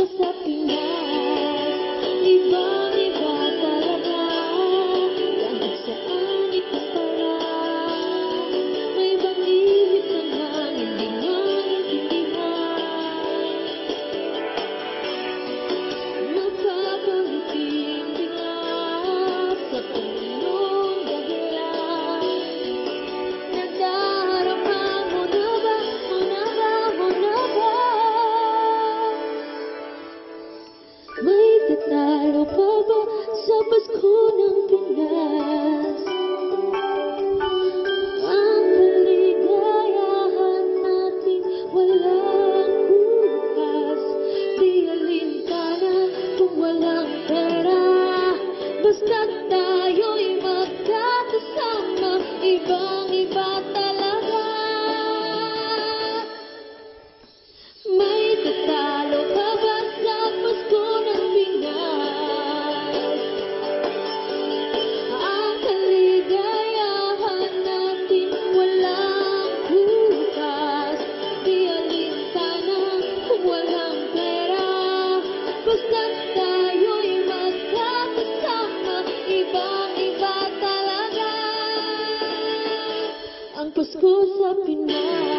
sa Pinas, ibang-iba talaga. Kahit saan ipatara, may ibang isip naman hindi maintindihan. Magpapangiti bigla sa punong dahilan. Nadarama mo na ba? May tatalo pa ba sa Pasko ng Pinas? Ang kaligayahan natin walang bukas. Di alintana kung walang pera. Basta't tayo'y magkakasama, ibang-iba talaga. May tatalo pa ba sa Pasko ng Pinas? Ang kaligayahan natin walang bukas. Di alintana kung walang pera. Basta't tayo'y magkakasama, ibang-iba talaga. Ang Pasko sa Pinas.